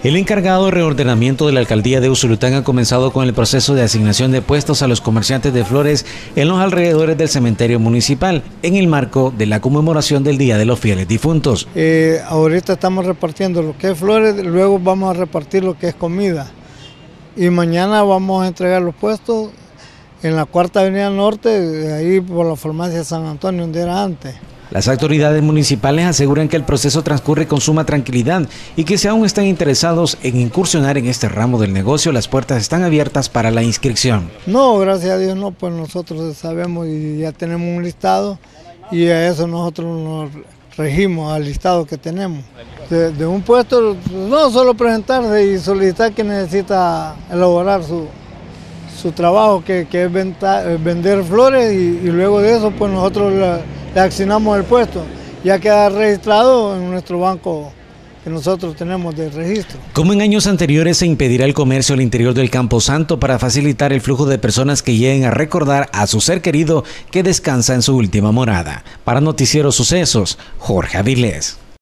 El encargado de reordenamiento de la alcaldía de Usulután ha comenzado con el proceso de asignación de puestos a los comerciantes de flores en los alrededores del cementerio municipal, en el marco de la conmemoración del Día de los Fieles Difuntos. Ahorita estamos repartiendo lo que es flores, luego vamos a repartir lo que es comida. Y mañana vamos a entregar los puestos en la Cuarta Avenida Norte, ahí por la farmacia San Antonio, donde era antes. Las autoridades municipales aseguran que el proceso transcurre con suma tranquilidad y que si aún están interesados en incursionar en este ramo del negocio, las puertas están abiertas para la inscripción. No, gracias a Dios no, pues nosotros sabemos y ya tenemos un listado y a eso nosotros nos regimos al listado que tenemos. De un puesto, no solo presentarse y solicitar que necesita elaborar su trabajo, que es vender flores y luego de eso pues nosotros le asignamos el puesto, ya queda registrado en nuestro banco que nosotros tenemos de registro. Como en años anteriores, se impedirá el comercio al interior del Campo Santo para facilitar el flujo de personas que lleguen a recordar a su ser querido que descansa en su última morada. Para Noticiero Sucesos, Jorge Avilés.